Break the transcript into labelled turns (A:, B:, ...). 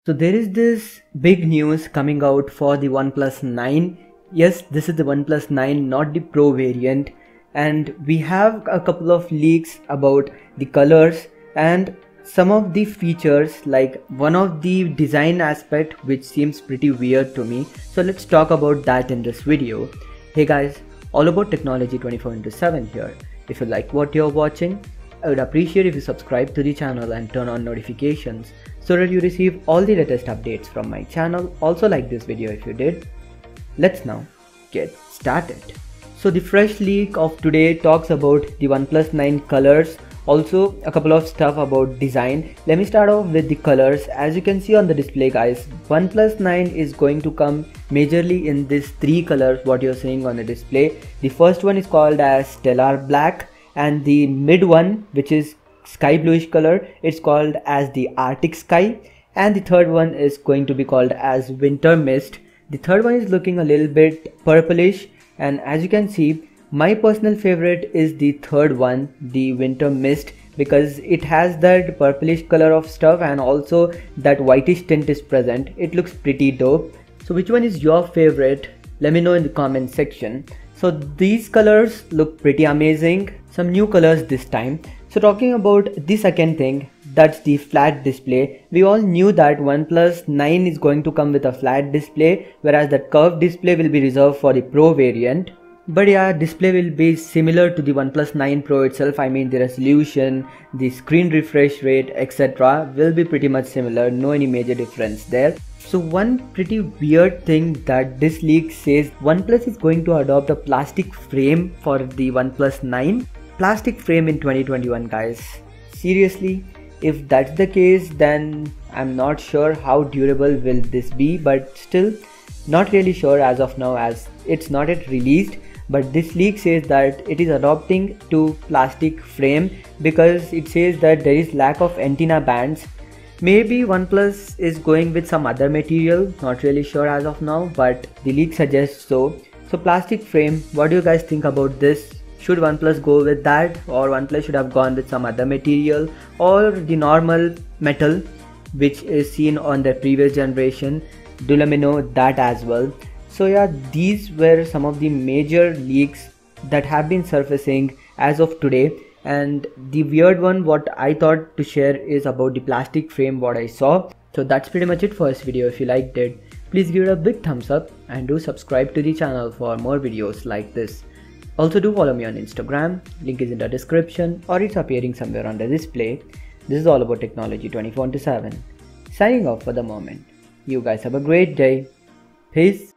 A: So there is this big news coming out for the OnePlus 9. Yes, this is the OnePlus 9, not the Pro variant. And we have a couple of leaks about the colors and some of the features, like one of the design aspect which seems pretty weird to me. So let's talk about that in this video. Hey guys, all about technology 24/7 here. If you like what you're watching, I would appreciate if you subscribe to the channel and turn on notifications so that you receive all the latest updates from my channel. Also like this video if you did. Let's now get started. So the fresh leak of today talks about the OnePlus 9 colors, also a couple of stuff about design. Let me start off with the colors. As you can see on the display guys, OnePlus 9 is going to come majorly in these three colors what you're seeing on the display. The first one is called as Stellar Black, and the mid one, which is sky bluish color, it's called as the Arctic Sky, and the third one is going to be called as Winter Mist. The third one is looking a little bit purplish, and as you can see, my personal favorite is the third one, the Winter Mist, because it has that purplish color of stuff and also that whitish tint is present. It looks pretty dope. So which one is your favorite? Let me know in the comment section. So these colors look pretty amazing. Some new colors this time. So talking about the second thing, that's the flat display. We all knew that OnePlus 9 is going to come with a flat display, whereas that curved display will be reserved for the Pro variant. But yeah, display will be similar to the OnePlus 9 Pro itself. I mean, the resolution, the screen refresh rate, etc. will be pretty much similar. No any major difference there. So one pretty weird thing that this leak says, OnePlus is going to adopt a plastic frame for the OnePlus 9. Plastic frame in 2021 guys. Seriously, if that's the case, then I'm not sure how durable will this be, but still not really sure as of now as it's not yet released. But this leak says that it is adopting to plastic frame because it says that there is lack of antenna bands. Maybe OnePlus is going with some other material, not really sure as of now, but the leak suggests so. So plastic frame, what do you guys think about this? Should OnePlus go with that, or OnePlus should have gone with some other material, or the normal metal which is seen on the previous generation? Do let me know that as well. So yeah, these were some of the major leaks that have been surfacing as of today. And the weird one what I thought to share is about the plastic frame what I saw. So that's pretty much it for this video. If you liked it, please give it a big thumbs up and do subscribe to the channel for more videos like this. Also do follow me on Instagram, link is in the description or it's appearing somewhere on the display. This is all about technology 24/7. Signing off for the moment. You guys have a great day. Peace.